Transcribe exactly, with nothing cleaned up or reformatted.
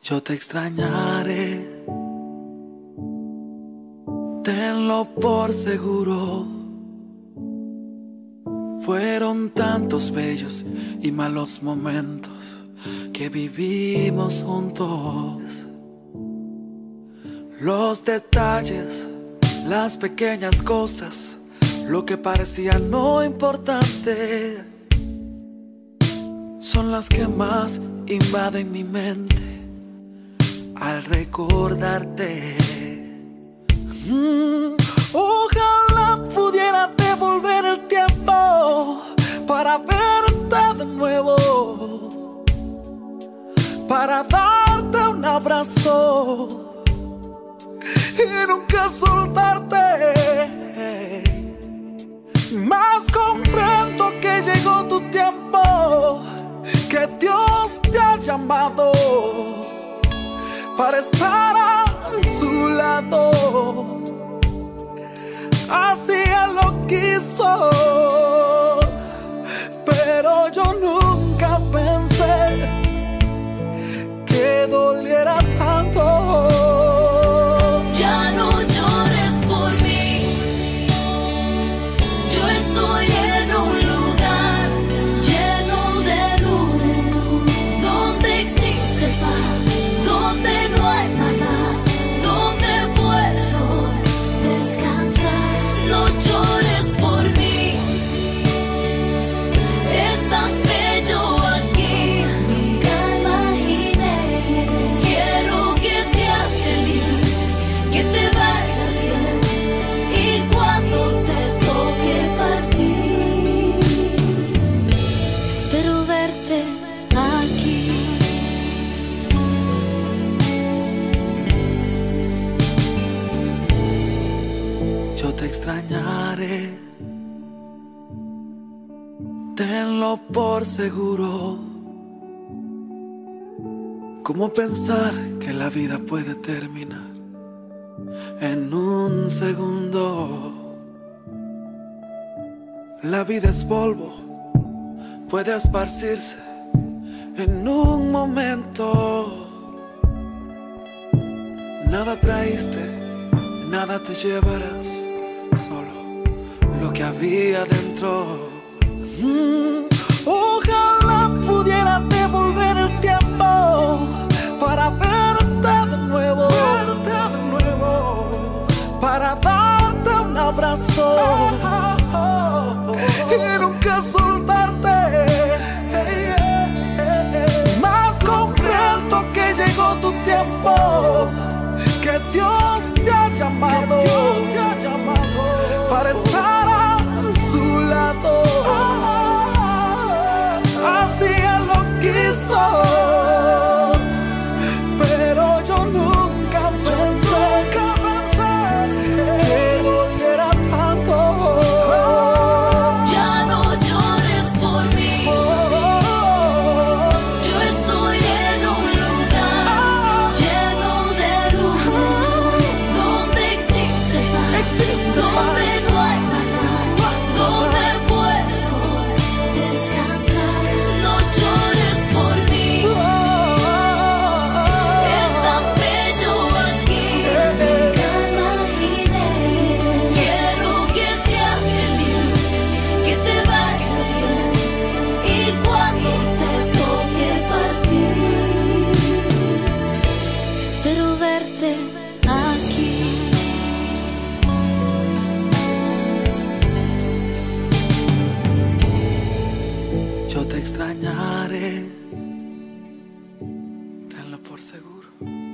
Yo te extrañaré, tenlo por seguro. Fueron tantos bellos y malos momentos que vivimos juntos. Los detalles, las pequeñas cosas, lo que parecía no importante, son las que más invaden mi mente al recordarte. Mm, ojalá pudiera devolver el tiempo para verte de nuevo, para darte un abrazo y nunca soltarte. Mas comprendo que llegó tu tiempo, que Dios te ha llamado para estar a su lado. Así Él lo quiso, pero yo nunca pensé que doliera tanto. Ya no llores por mí, yo estoy en un lugar lleno de luz, donde existe paz, donde no hay maldad, donde puedo descansar. No llores por mí, es tan bello aquí, nunca imaginé. Quiero que seas feliz, que te vaya bien, y cuando te toque partir, espero verte aquí. Yo te extrañaré, tenlo por seguro. ¿Cómo pensar que la vida puede terminar en un segundo? La vida es polvo, puede esparcirse en un momento. Nada traíste, nada te llevarás, solo lo que había dentro. Mm, ojalá pudiera devolver el tiempo para verte de nuevo, verte de nuevo, para darte un abrazo y nunca soltarte. Mas comprendo que llegó tu tiempo, que Dios te ha llamado, Dios te ha llamado para estar a su lado. Así Él lo quiso, pero yo nunca pensé que doliera tanto. Ya no llores por mí, yo estoy en un lugar lleno de luz, donde existe paz, donde no hay maldad, donde puedo descansar. No llores por mí, es tan bello aquí, nunca imaginé. Quiero que seas feliz, que te vaya bien, y cuando te toque partir, espero verte aquí. Yo te extrañaré, tenlo por seguro.